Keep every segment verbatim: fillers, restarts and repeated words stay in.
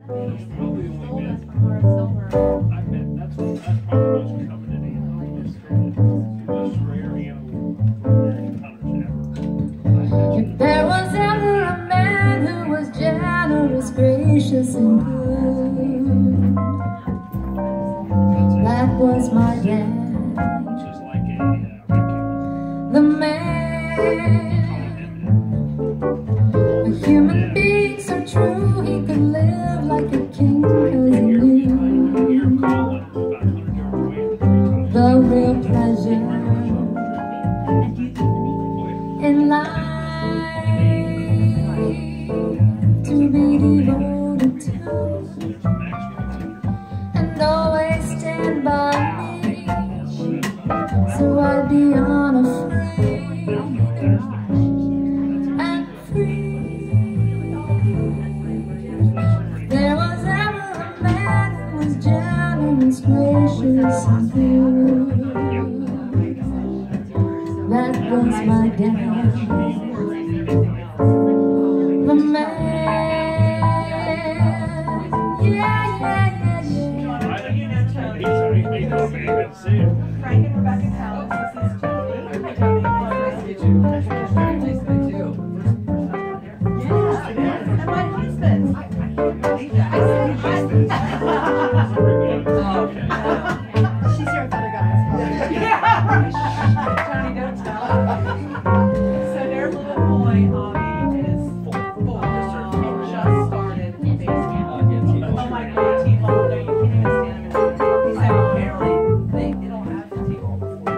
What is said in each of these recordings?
Probably only Stole met, us from Horace over. I met, that's, that's probably the most common animal. It's the most rare animal encounters ever. If there was ever a man who was generous, gracious, and good, that was my dad. Which is like a uh, raccoon. The man, a human being so true, he could live like a king because he knew the real pleasure in life to be devoted to and always stand by me, so I'd be unafraid and free. There was ever a man who was generous, gracious, and good, that was my dad. The man, yeah, yeah, yeah, yeah. Frank and Rebecca Callis, this is Tony. Tony, nice to meet you. Nice to meet you. Yeah, and my husband. I said, she's here with other guys. Tony, don't tell. So their little boy, Avi, is four. He just started baseball. Oh my God, T-ball, no, you can't even stand him. He said apparently they, they don't have T-ball before.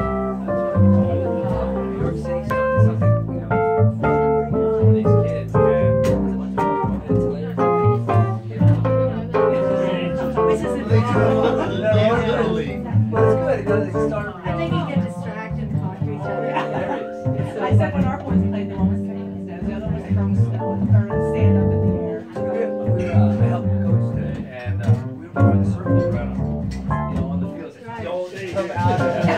New York City started something, you know, for these kids, and it's hilarious. This is They do. Literally. Well, it's good. It does. It started. I think you get distracted and talk to each other. There it is. It's, uh, I said when our boys played, the one was kicking his nose, the other was throwing snow and throwing stand up in the air. we were, we were, uh, I helped coach today, and uh, we were running circles around, you know, on the field. It's the old days. Come out of the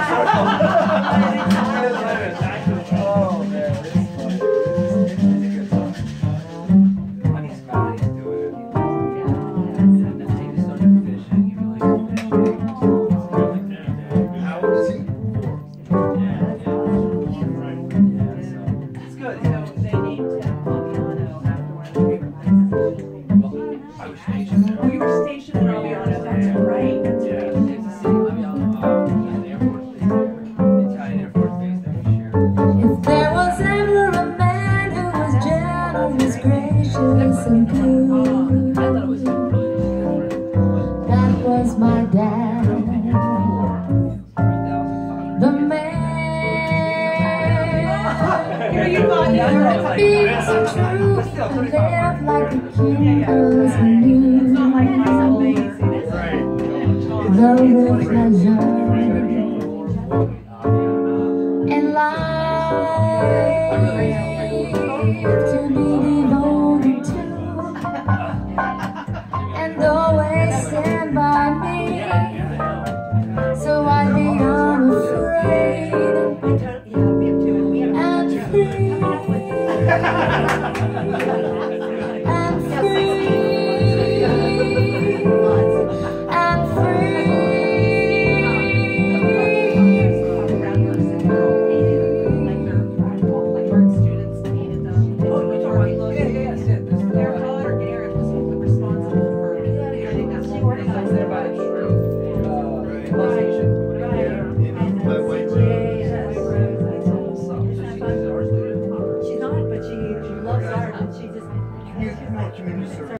Oh man, this is fun. This is a good time. I mean, Scotty's doing it. And then he just started fishing. He really likes fishing. How old is he? Yeah, yeah. Yeah, so it's good. You know, So they named him Fabiano after one of their favorite places. I was stationed there. Oh, you were stationed in Fabiano, that's right. That's Yeah, right. it's a city. I mean, um, the Air Force Base there, the Italian Air Force Base that we share. If there was ever a man who was generous, gracious, and I good, thought it was really different. that was my dad. The man, Here you go, being so true, and live like a king because he knew It's not like nice and lazy. It's the real pleasure in life to be devoted to and always stand by me, so I'd be unafraid yeah, we have two and we have and free and free and free. Their daughter Garrett was responsible for getting that whole organized there by the My wife. She's not, but she, she loves art and she just, she's my community service.